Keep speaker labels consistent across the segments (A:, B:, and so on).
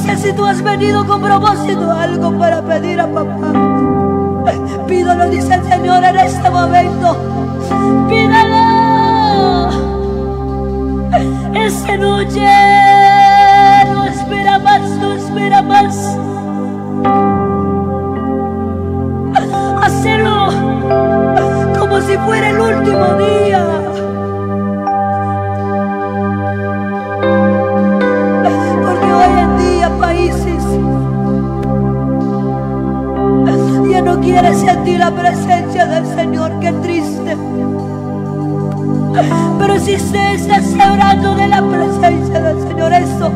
A: que si tú has venido con propósito algo para pedir a papá, pídalo, dice el Señor en este momento. Pídalo. Esta noche no espera más, no espera más. Hacerlo como si fuera el último día. Porque hoy en día países ya no quiere sentir la presencia del Señor. Qué triste. Pero si usted está celebrando de la presencia del Señor, eso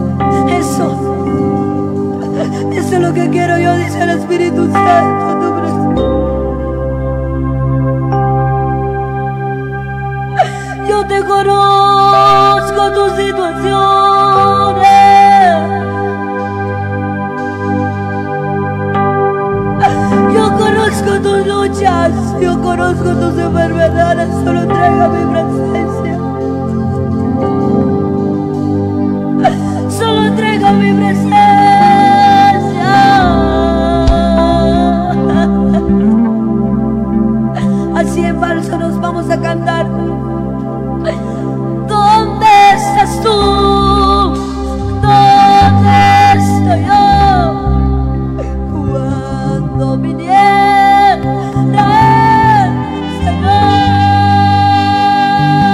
A: es lo que quiero yo, dice el Espíritu Santo. Yo te conozco tus situaciones. Yo conozco tus luchas. Yo conozco tus enfermedades. Solo traiga mi presencia. Solo traiga mi presencia. Así en falso nos vamos a cantar. ¿Dónde estás tú? ¿Dónde estoy yo? Cuando viniera el Señor.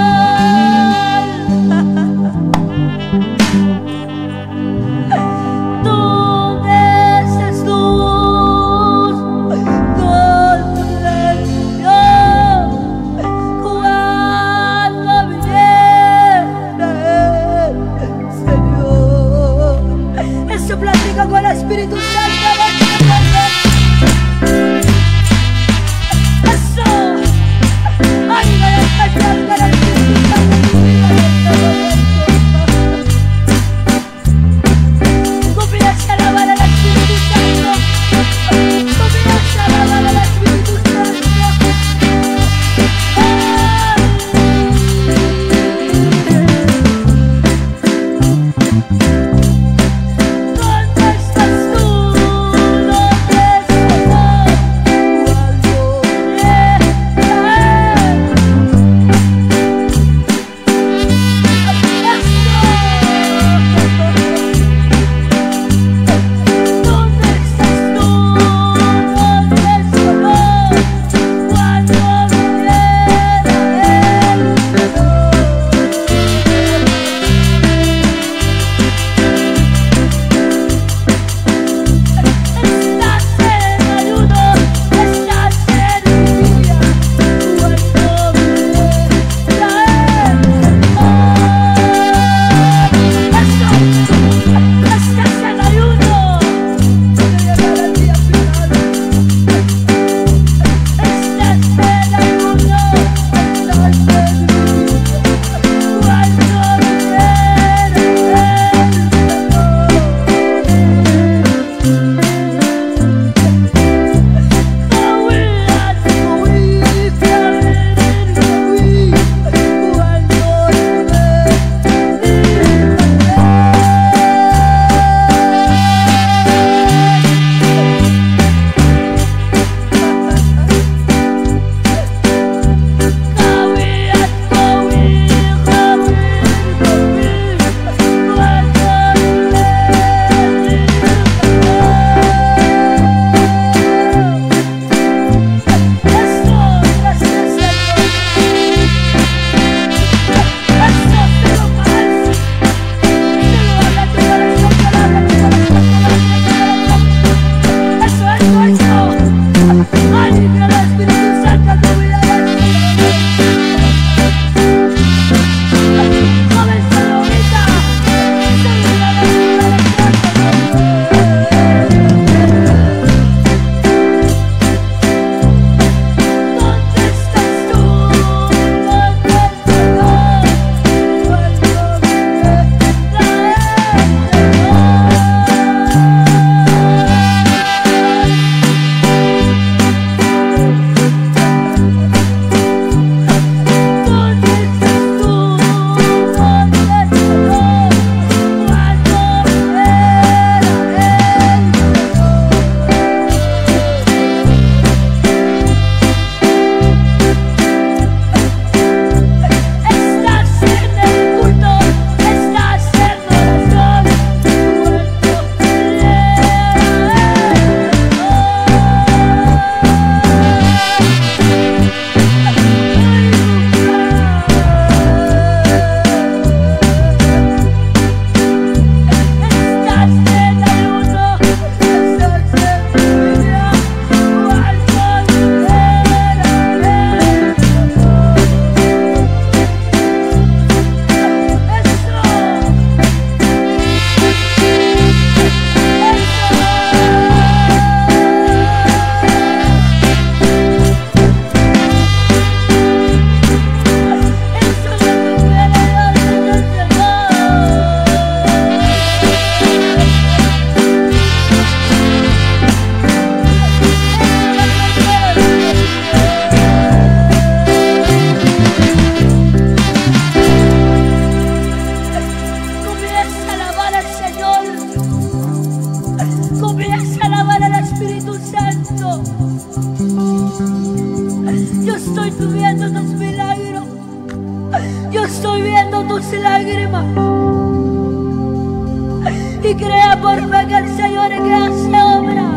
A: y crea por fe que el Señor que hace obra,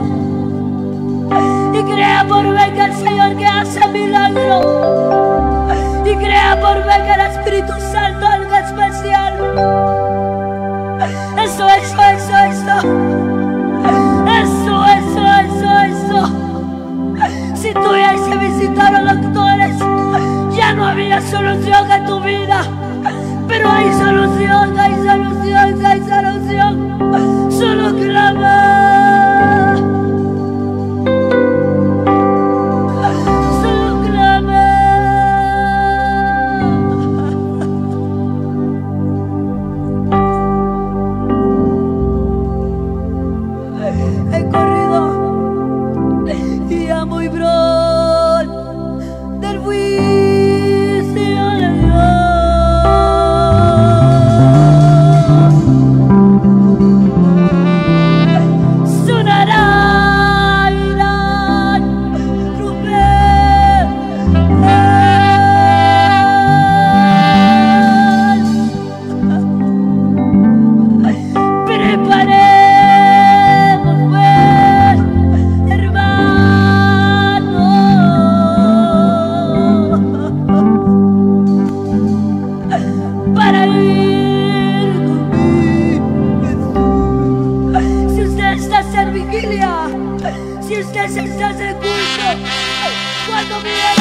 A: y crea por fe que el Señor que hace milagro, y crea por fe que el Espíritu Santo algo especial. Eso. Si tú ya se visitaron doctores, ya no había solución en tu vida, pero hay solución, hay solución, hay solución. Solo clama, solo clama. He corrido y ya muy pronto del juicio de Dios. Sonará y la trompeta. Preparemos pues, hermano, para ir conmigo. Si usted está en vigilia, si usted está en culto, cuando viene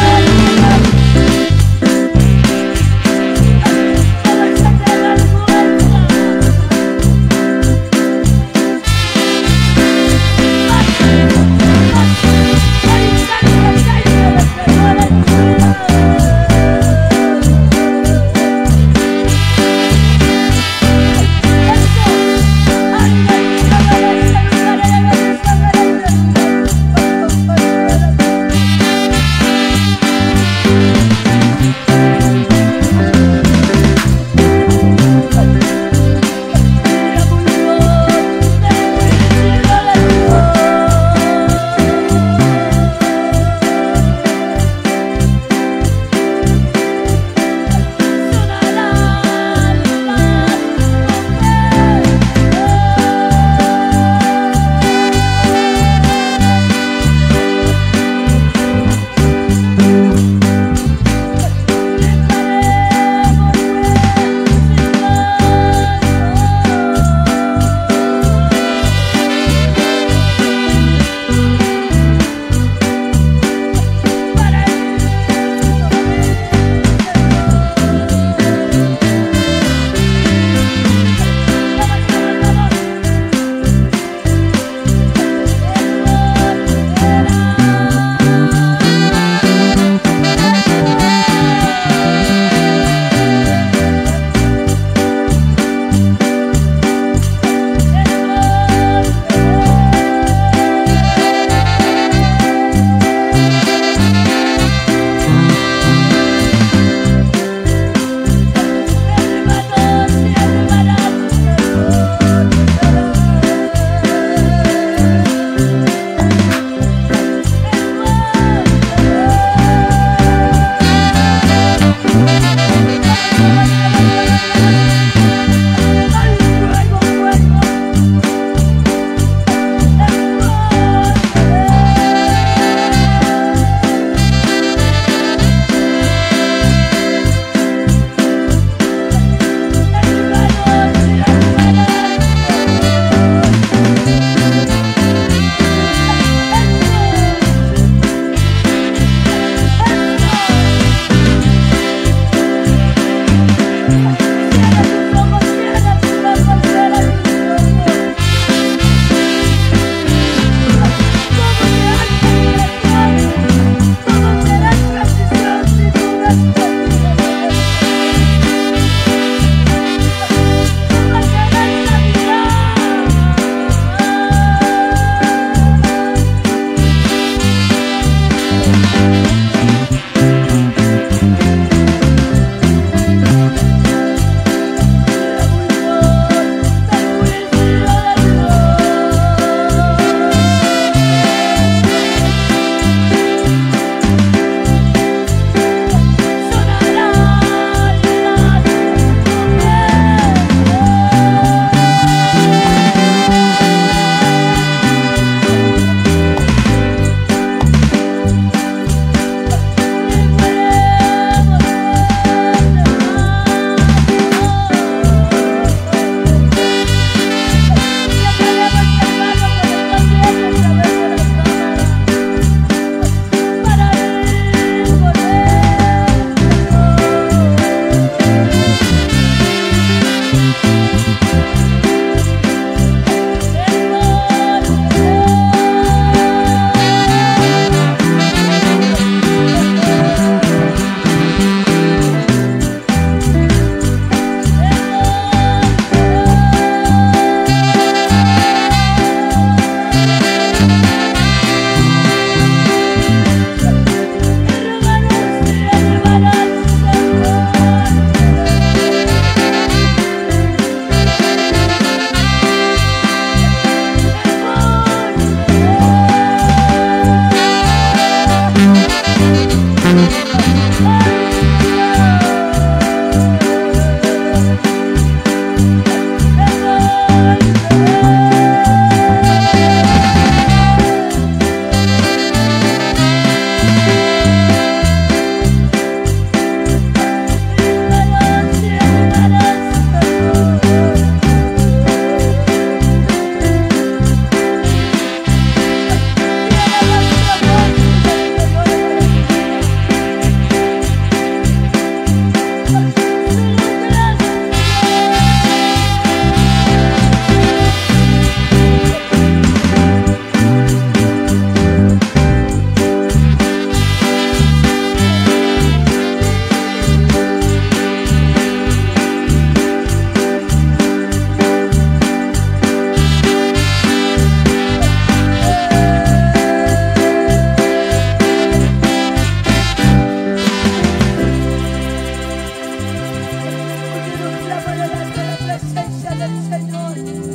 A: Señor,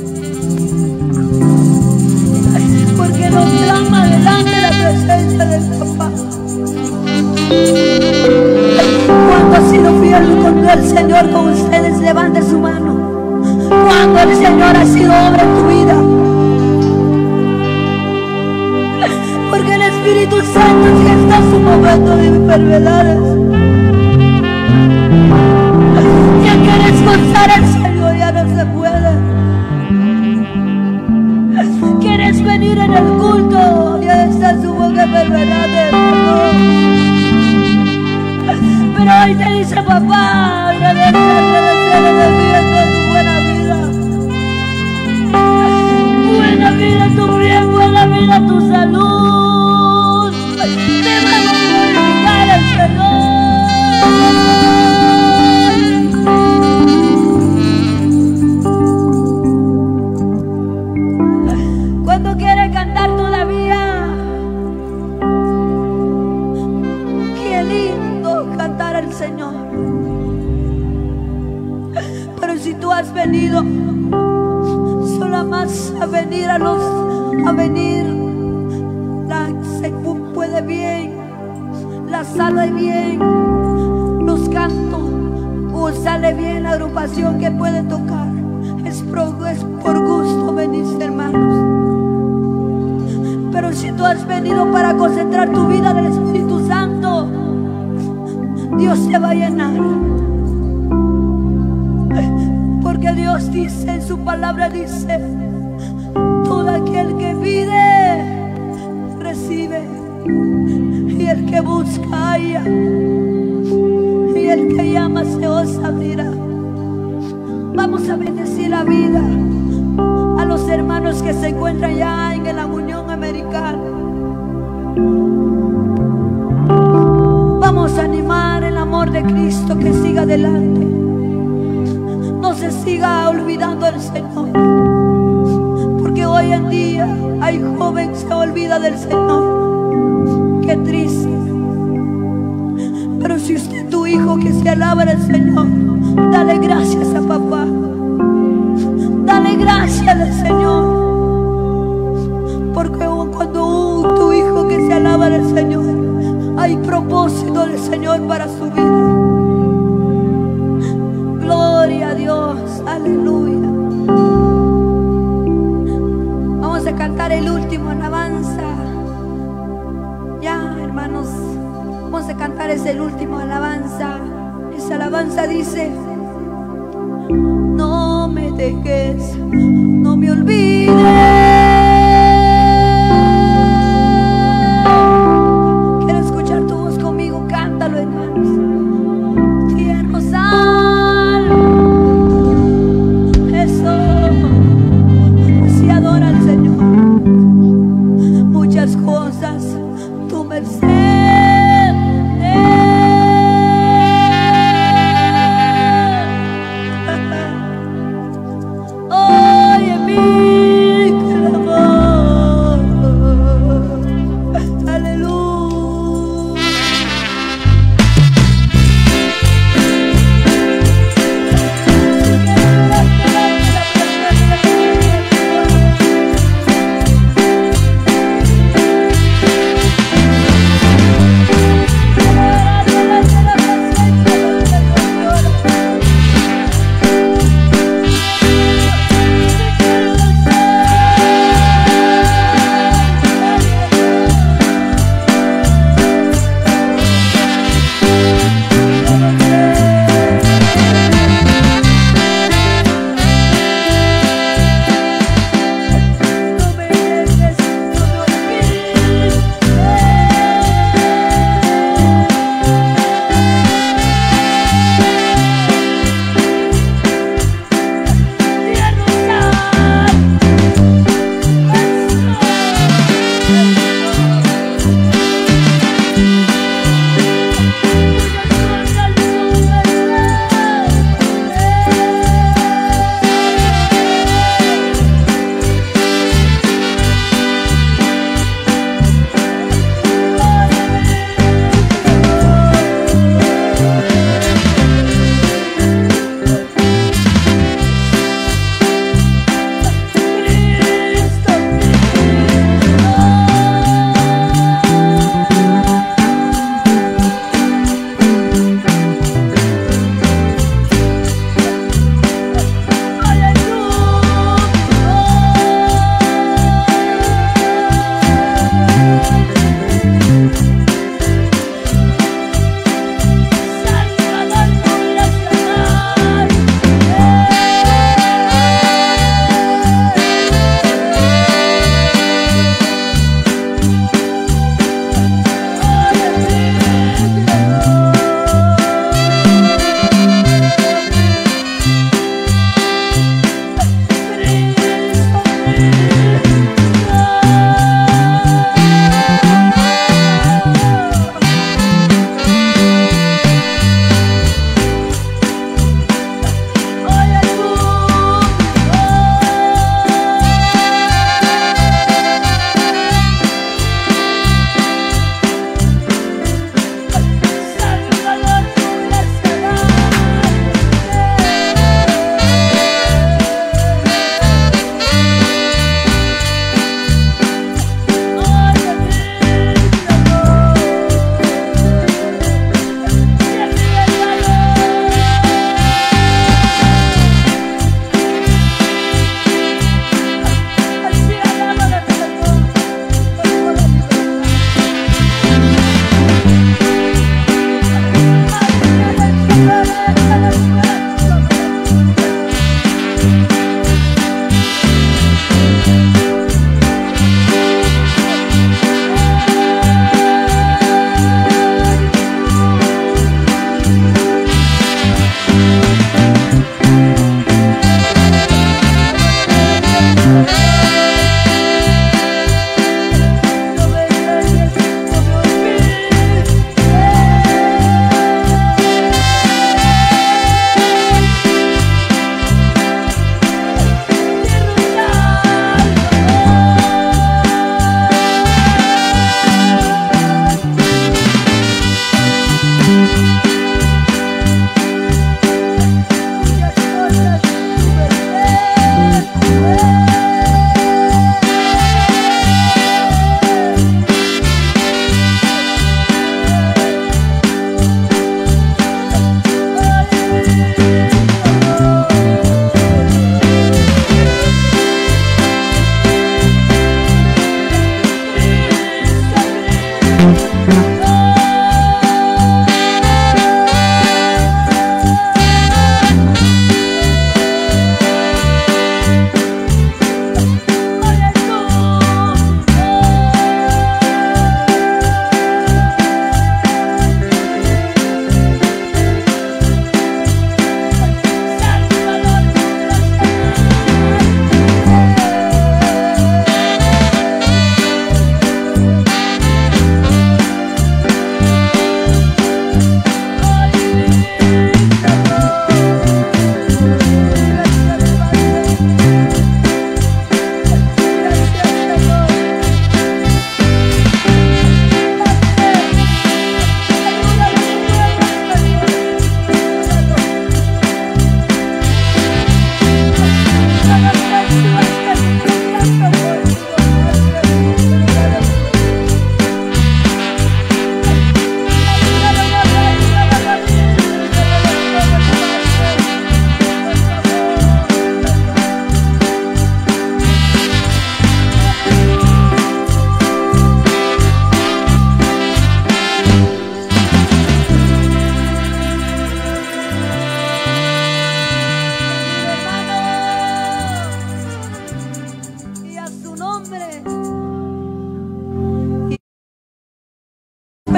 A: porque nos clama delante de la presencia del Papá. Cuando ha sido fiel con el Señor con ustedes, levante su mano. Cuando el Señor ha sido obra en tu vida, porque el Espíritu Santo sí está en su momento de enfermedades. Ya quieres forzar al Señor, ya no se puede. Quieres venir en el culto, ya está en su boca enfermedades. Pero hoy te dice: papá, agradece de tu buena vida. Buena vida tu bien, buena vida tu salud. Debemos glorificar al Señor. Cuando quieres cantar todavía, qué lindo cantar al Señor. Pero si tú has venido solo más a venir se puede bien, la sale bien, los cantos, o sale bien la agrupación que puede tocar, es por gusto venir, hermanos. Pero si tú has venido para concentrar tu vida del Espíritu Santo, Dios te va a llenar. Porque Dios dice en su palabra, dice: todo aquel que pide, recibe, y el que busca, halla, y el que llama, se os abrirá. Vamos a bendecir la vida a los hermanos que se encuentran ya en la Unión Americana. Vamos a animar el amor de Cristo que siga adelante. No se siga olvidando del Señor, porque hoy en día hay jóvenes que se olvidan del Señor. Qué triste. Pero si usted es tu hijo que se alaba del Señor, dale gracias a papá. Dale gracias al Señor, porque cuando tu hijo que se alaba del Señor, hay propósito del Señor para su vida. Gloria a Dios, aleluya. Vamos a cantar el último alabanza. Ya, hermanos, vamos a cantar ese último alabanza. Esa alabanza dice: no me dejes, no me olvides. Quiero escuchar tu voz conmigo, cántalo, hermanos. Tierno salvo, eso, así adora al Señor. Muchas cosas tu merced. Oye mi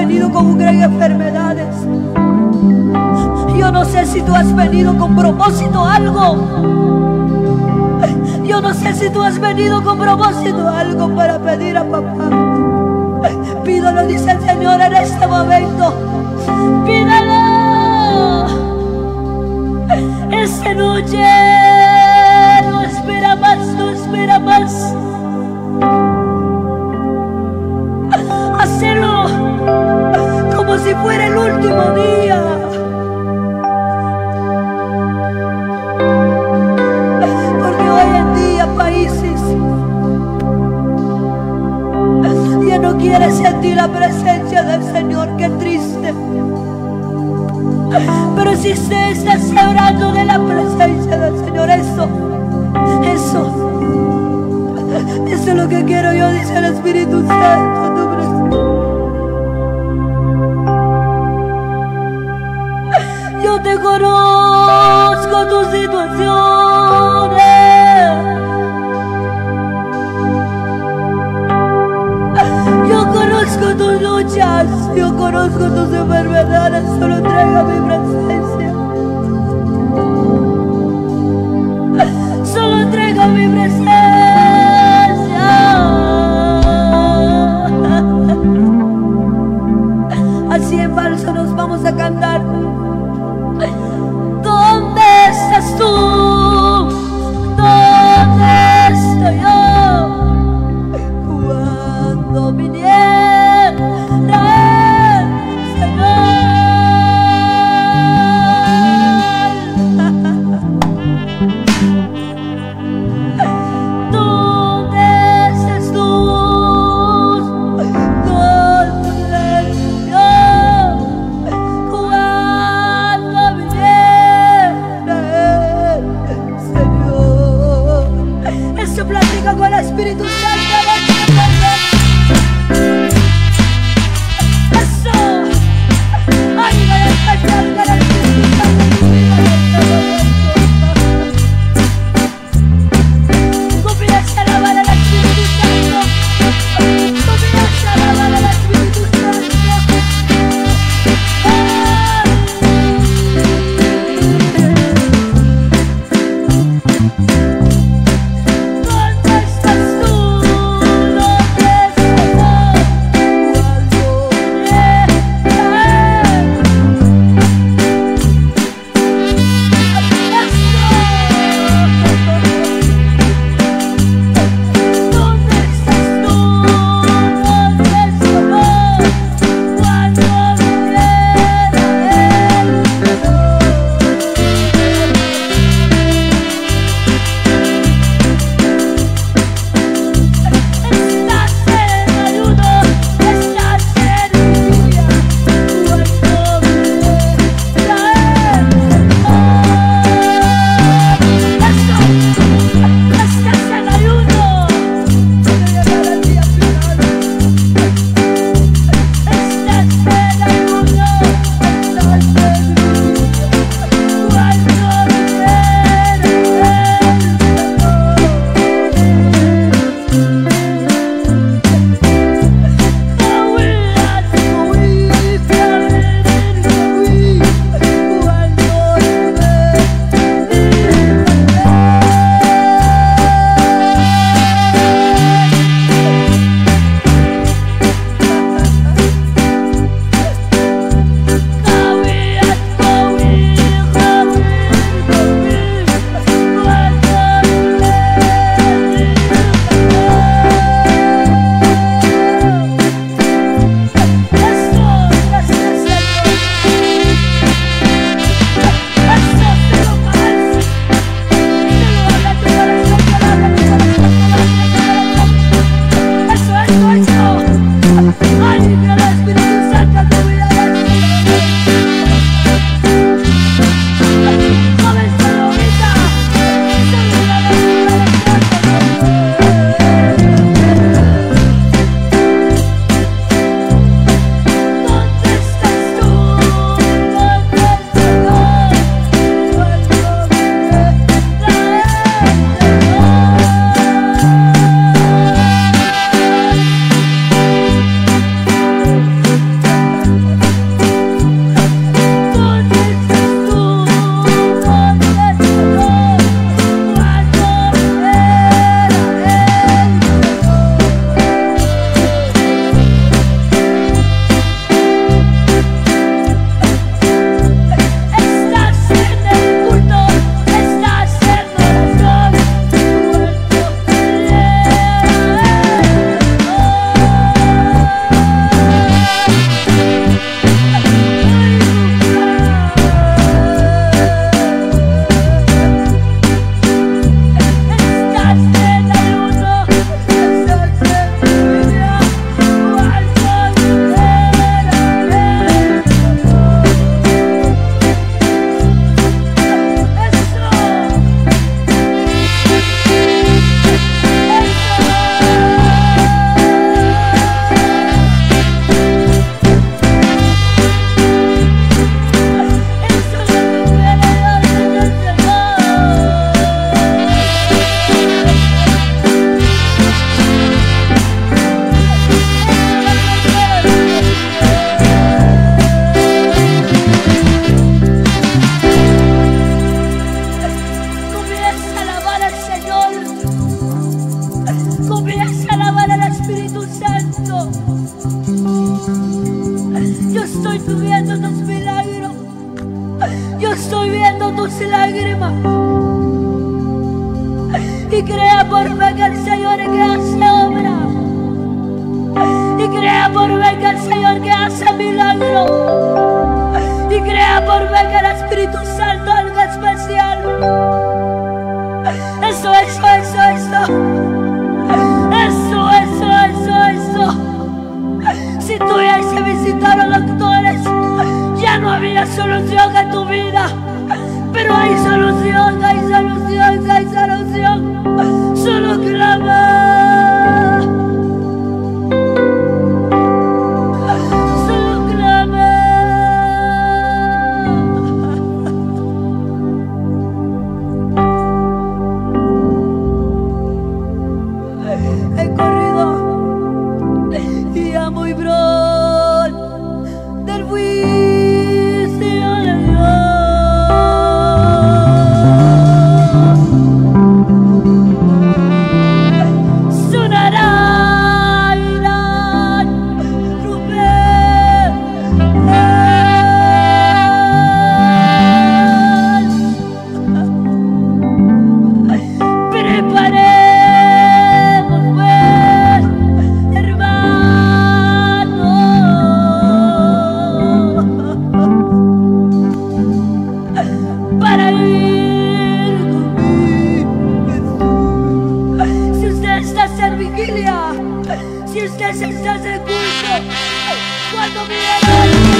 A: venido con gran enfermedades. Yo no sé si tú has venido con propósito a algo. Yo no sé si tú has venido con propósito a algo para pedir a papá. Pídalo, dice el Señor en este momento. Pídalo. Esta noche no espera más, no espera más. Hacerlo como si fuera el último día. Porque hoy en día países ya no quieren sentir la presencia del Señor. Qué triste. Pero si usted está celebrando de la presencia del Señor, eso es lo que quiero yo, dice el Espíritu Santo. Yo te conozco tus situaciones. Yo conozco tus luchas. Yo conozco tus enfermedades. Solo entrega mi presencia. Solo entrega mi presencia. Así en falso nos vamos a cantar. ¿Dónde estás tú? ¿Dónde estoy yo? Cuando viniera el Señor. ¿Dónde estás tú? ¿Dónde estoy yo? Cuando viniera el Señor. Eso platica con el Espíritu Santo. Eso. Ay, voy a escuchar con el Espíritu Santo. Comienza a alabar al Espíritu Santo. Comienza a alabar al Espíritu Santo. ¿Dónde estás tú? tus lágrimas y crea por fe que el Señor que hace obra, y crea por fe que el Señor que hace milagro, y crea por fe que el Espíritu Santo algo especial. Eso. Si tú ya se visitaron doctores, ya no había solución a tu vida, pero hay solución, hay solución, hay solución. Solo clama, solo clama. He corrido y ya muy pronto del juicio de Dios. Sonará y la trompeta. Preparemos pues, hermano, para ir conmigo. Si usted está en vigilia, si usted está en culto, cuando viene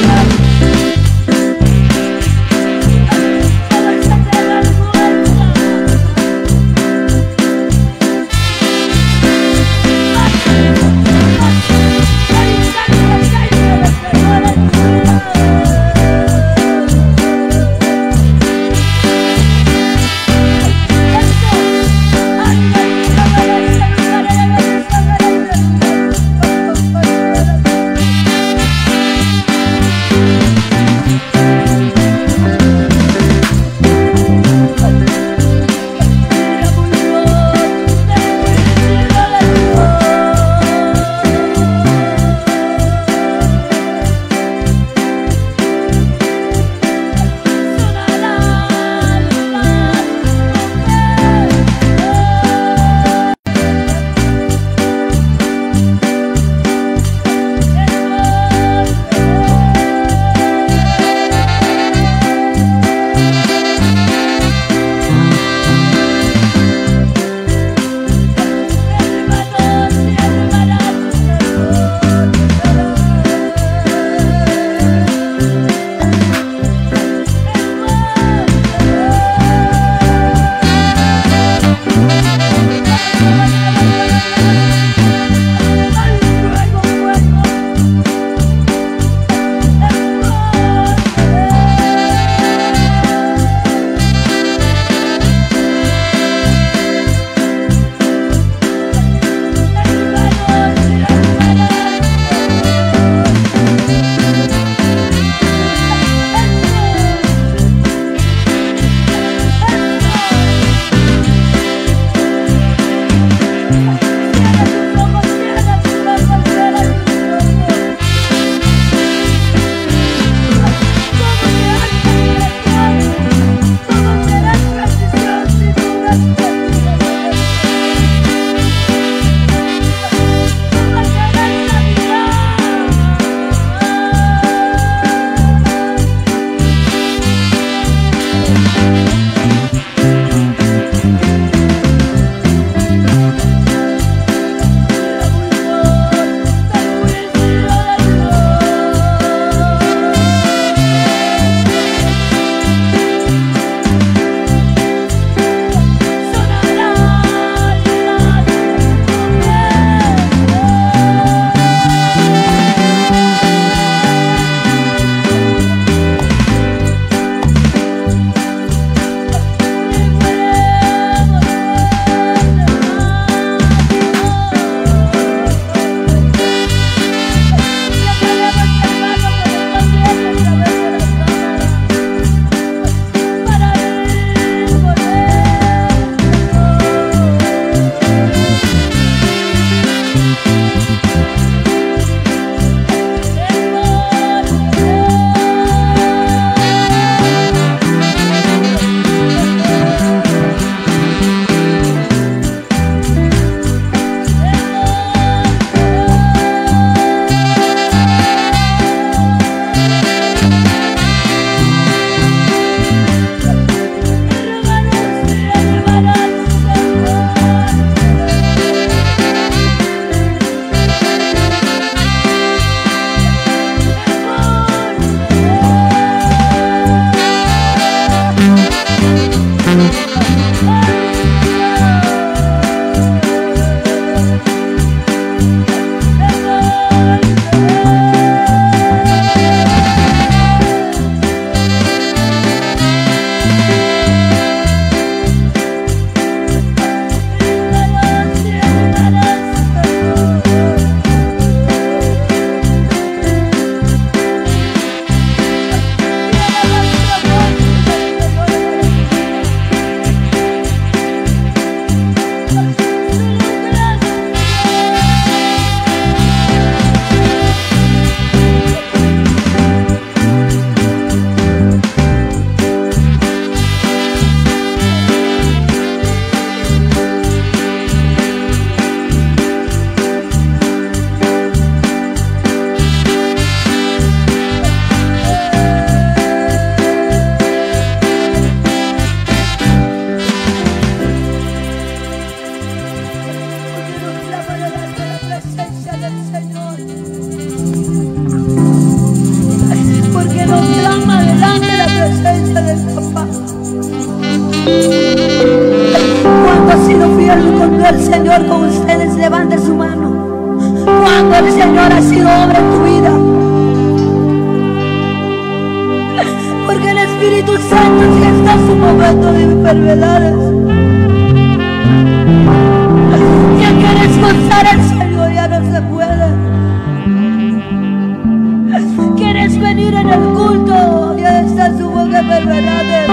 A: vamos a tener fuerza. el Señor con ustedes? Levante su mano. Cuando el Señor ha sido obra en tu vida. Porque el Espíritu Santo sí está en su momento de enfermedades. Ya quieres gozar al Señor, ya no se puede. Quieres venir en el culto, ya está en su boca enfermedades.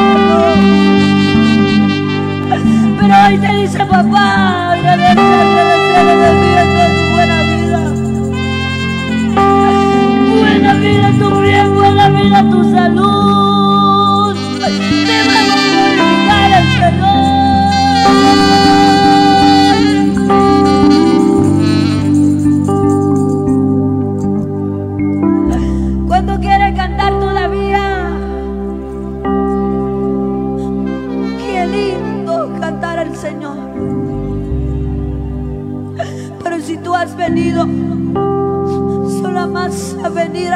A: Pero hoy te dice: papá, agradecerte tu buena vida. Buena vida tu bien, buena vida tu salud. Te van a glorificar al Señor. ¿Cuánto quiere cantar todavía? Qué lindo cantar al Señor. Pero si tú has venido solo más a venir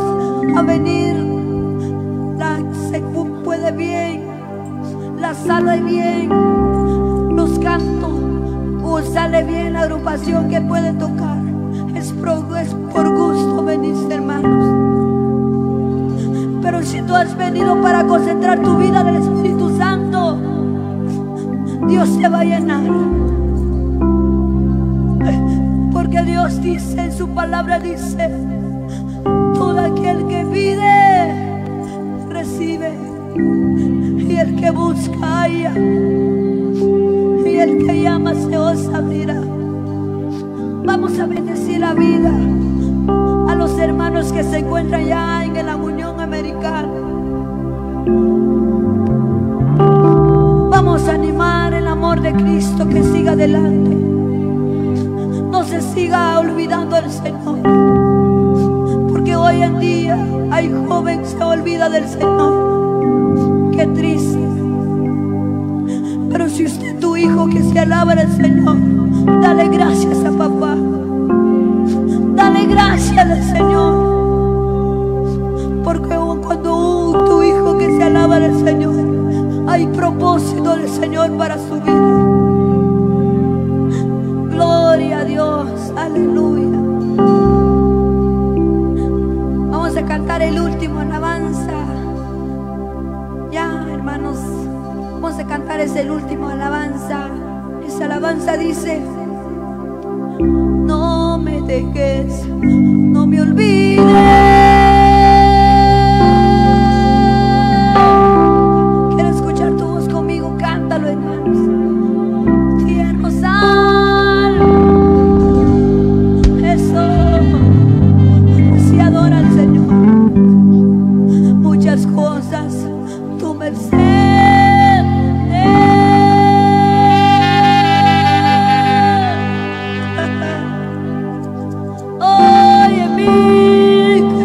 A: se puede bien, la sale bien, los cantos, o sale bien la agrupación que puede tocar, es por gusto venir, hermanos. Pero si tú has venido para concentrar tu vida del Espíritu Santo, Dios te va a llenar. Porque Dios dice en su palabra, dice: todo aquel que pide, recibe, y el que busca, halla, y el que llama, se os abrirá. Vamos a bendecir la vida a los hermanos que se encuentran ya en la Unión Americana. Vamos a animar el amor de Cristo que siga adelante. No se siga olvidando del Señor, porque hoy en día hay jóvenes que se olvidan del Señor. Qué triste. Pero si usted es tu hijo que se alaba al Señor, dale gracias a papá. Dale gracias al Señor, porque cuando tu hijo que se alaba al Señor, hay propósito del Señor para su vida. Gloria a Dios, aleluya. Vamos a cantar el último alabanza. Ya, hermanos, vamos a cantar ese último alabanza. Esa alabanza dice: no me dejes, no me olvides. Quiero escuchar tu voz conmigo, cántalo, hermanos. Tierno salvo, eso, si adora al Señor. Muchas cosas tu merced. Oye mi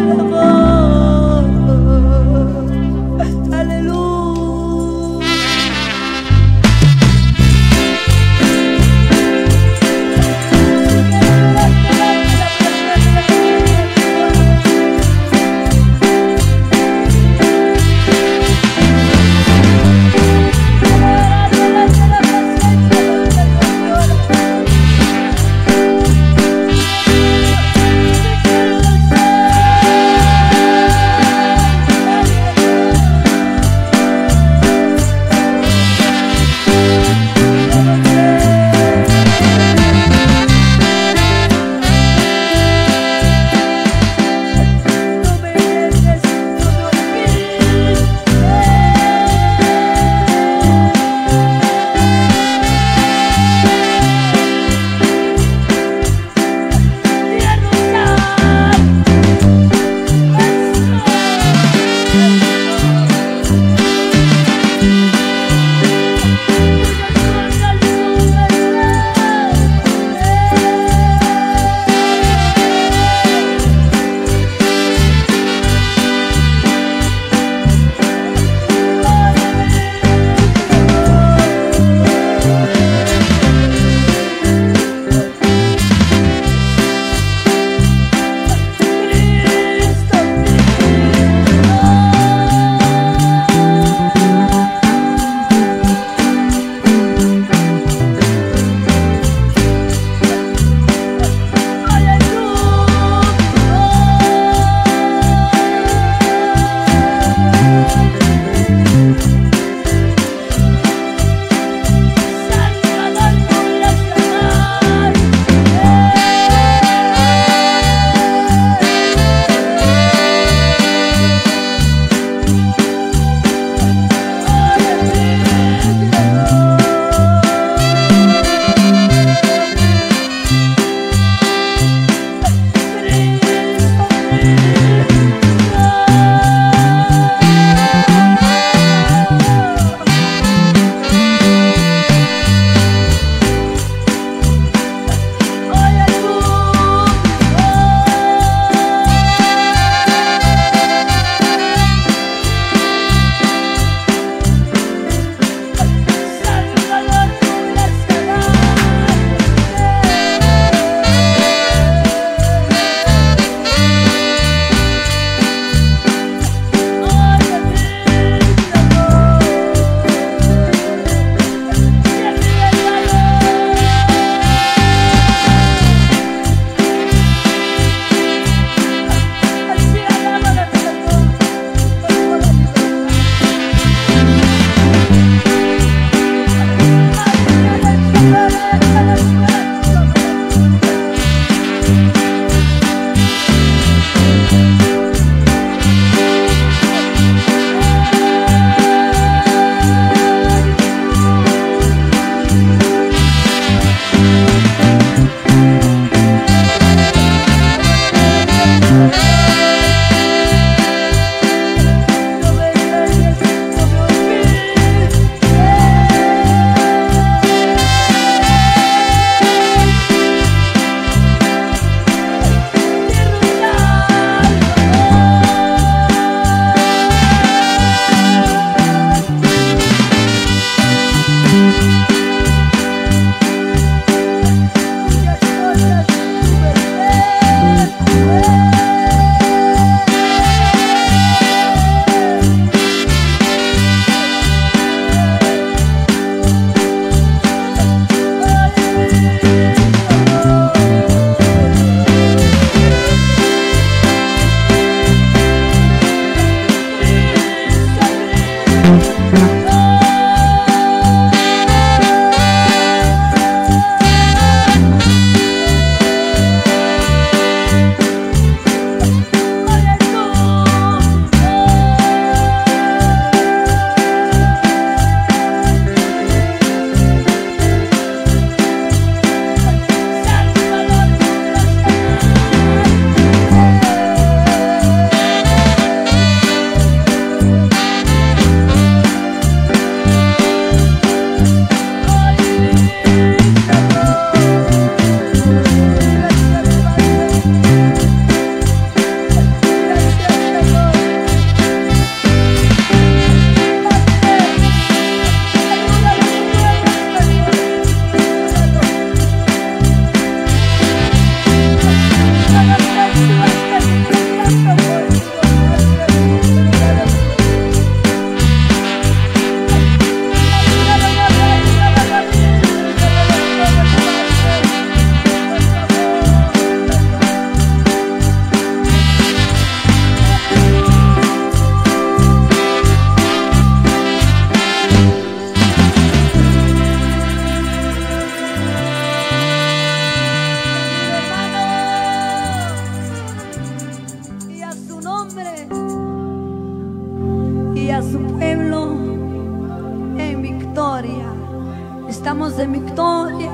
A: Estamos en victoria.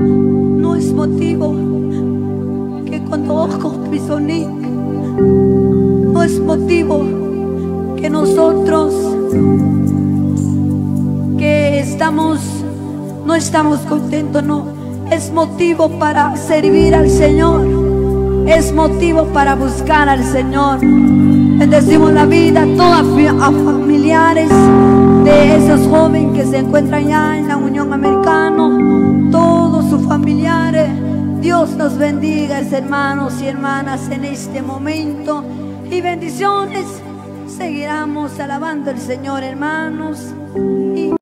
A: No es motivo que cuando ojos pisonic, no es motivo que nosotros que no estamos contentos, no. Es motivo para servir al Señor. Es motivo para buscar al Señor. Bendecimos la vida a familiares de esos jóvenes que se encuentran ya en la Unión Americana, todos sus familiares. Dios nos bendiga, hermanos y hermanas, en este momento. Y bendiciones. Seguiremos alabando al Señor, hermanos. Y